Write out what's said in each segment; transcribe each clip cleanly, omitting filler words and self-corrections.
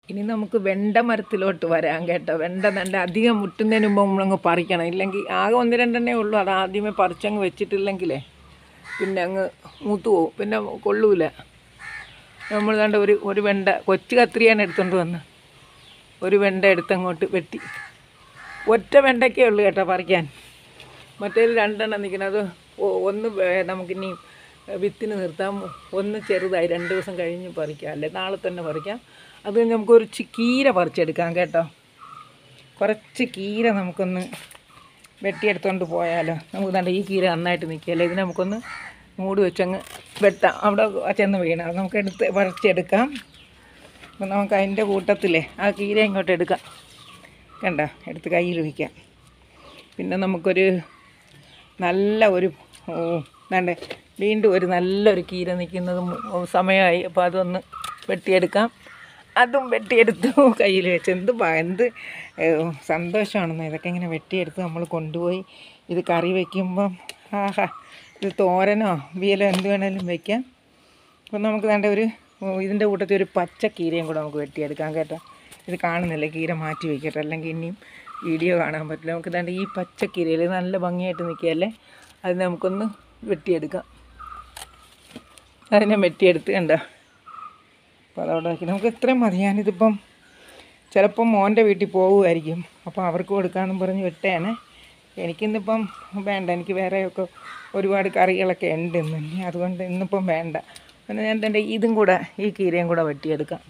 ഇനി നമുക്ക് വെണ്ട മരത്തിലോട്ട് വരാം കേട്ടോ. വെണ്ട നല്ല അധികം മുട്ടുന്നതിന് മുമ്പ് നമ്മളങ്ങ് പറിക്കണം. ഇല്ലെങ്കിൽ ആകെ 1-2 ഉള്ളൂ. അത് ആദ്യമേ പറിച്ചങ്ങ് വെച്ചിട്ടില്ലെങ്കിലേ പിന്നെ അങ്ങ് മൂത്ത് പോവും, പിന്നെ കൊള്ളൂല. നമ്മൾ കണ്ട ഒരു വെണ്ട കൊച്ചു കത്രിയാണ് എടുത്തുകൊണ്ട് വന്ന് ഒരു വെണ്ട എടുത്തങ്ങോട്ട് വെട്ടി. ഒറ്റ വെണ്ടയ്ക്കേ ഉള്ളൂ കേട്ടോ പറിക്കാൻ. മറ്റേതിൽ 2 നിൽക്കുന്നത്. ഒന്ന് നമുക്കിനി വിത്തിന് നിർത്താം, ഒന്ന് ചെറുതായി 2 ദിവസം കഴിഞ്ഞ് പറിക്കാം, അല്ലേ നാളെ തന്നെ പറിക്കാം. അത് നമുക്കൊരു കീര പറിച്ചെടുക്കാം കേട്ടോ. കുറച്ച് കീര നമുക്കൊന്ന് വെട്ടിയെടുത്തുകൊണ്ട് പോയാലോ. നമുക്ക് തന്നെ ഈ കീര നന്നായിട്ട് നിൽക്കുകയല്ലേ, ഇതിന് നമുക്കൊന്ന് മൂടി വെച്ചങ്ങ് വെട്ടാം. അവിടെ ചെന്ന് വീണാൽ നമുക്ക് പറിച്ചെടുക്കാം. അപ്പം നമുക്ക് അതിൻ്റെ കൂട്ടത്തിലേ ആ കീര ഇങ്ങോട്ട് എടുക്കാം. കണ്ട, എടുത്ത് കയ്യിൽ വയ്ക്കാം. പിന്നെ നമുക്കൊരു നല്ല വേണ്ടേ, വീണ്ടും ഒരു നല്ലൊരു കീര നിൽക്കുന്നത് സമയമായി. അപ്പോൾ അതൊന്ന് വെട്ടിയെടുക്കാം. അതും വെട്ടിയെടുത്തു കയ്യിൽ വെച്ച്. എന്ത് സന്തോഷമാണെന്ന് ഇതൊക്കെ ഇങ്ങനെ വെട്ടിയെടുത്ത് നമ്മൾ കൊണ്ടുപോയി ഇത് കറി വയ്ക്കുമ്പം ആഹാ, ഇത് തോരനോ വിയലോ എന്ത് വേണേലും വയ്ക്കാം. അപ്പം നമുക്ക് വേണ്ട ഇതിൻ്റെ കൂട്ടത്തിൽ ഒരു പച്ച കീരയും കൂടെ നമുക്ക് വെട്ടിയെടുക്കാം കേട്ടോ. ഇത് കാണുന്നില്ല, കീര മാറ്റി വയ്ക്കട്ടെ, അല്ലെങ്കിൽ ഇനിയും വീഡിയോ കാണാൻ പറ്റില്ല. നമുക്ക് വേണ്ട ഈ പച്ചക്കീരയിൽ നല്ല ഭംഗിയായിട്ട് നിൽക്കുകയല്ലേ, അത് നമുക്കൊന്ന് വെട്ടിയെടുക്കാം. അതിനെ വെട്ടിയെടുത്ത് കണ്ടോ. അപ്പോൾ അതവിടെ വയ്ക്കും. നമുക്ക് ഇത്രയും മതി. ഞാനിതിപ്പം ചിലപ്പം മോൻ്റെ വീട്ടിൽ പോകുമായിരിക്കും, അപ്പോൾ അവർക്ക് കൊടുക്കാമെന്നും പറഞ്ഞ് വെട്ടയാണ്. എനിക്കിന്നിപ്പം വേണ്ട, എനിക്ക് വേറെയൊക്കെ ഒരുപാട് കറികളൊക്കെ ഉണ്ട് ഇന്ന്, അതുകൊണ്ട് ഇന്നിപ്പം വേണ്ട. പിന്നെ ഞാൻ തന്നെ ഇതും കൂടെ, ഈ കീരയും കൂടെ വെട്ടിയെടുക്കാം.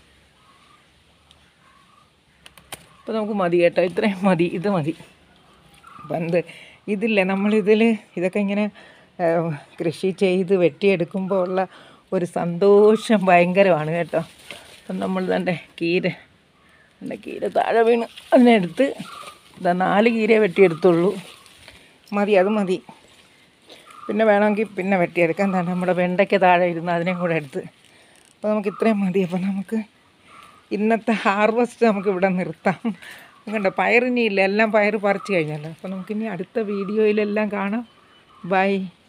അപ്പോൾ നമുക്ക് മതി കേട്ടോ, ഇത്രയും മതി, ഇത് മതി. അപ്പം ഇതില്ലേ, ഇതൊക്കെ ഇങ്ങനെ കൃഷി ചെയ്ത് വെട്ടിയെടുക്കുമ്പോൾ ഉള്ള ഒരു സന്തോഷം ഭയങ്കരമാണ് കേട്ടോ. അപ്പം നമ്മൾ തന്നെ കീര താഴെ വീണ് അതിനെടുത്ത് 4 കീരയെ വെട്ടിയെടുത്തുള്ളൂ. മതി, അത് മതി. പിന്നെ വേണമെങ്കിൽ പിന്നെ വെട്ടിയെടുക്കാം. എന്താണ് നമ്മുടെ വെണ്ടയ്ക്ക് താഴെ ഇരുന്ന് അതിനെയും കൂടെ എടുത്ത്. അപ്പോൾ നമുക്ക് ഇത്രയും മതി. അപ്പോൾ നമുക്ക് ഇന്നത്തെ ഹാർവസ്റ്റ് നമുക്ക് ഇവിടെ നിർത്താം. കണ്ടോ, പയറിനിയില്ല, എല്ലാം പയർ പറിച്ച് കഴിഞ്ഞല്ലോ. അപ്പോൾ നമുക്കിനി അടുത്ത വീഡിയോയിലെല്ലാം കാണാം. ബൈ.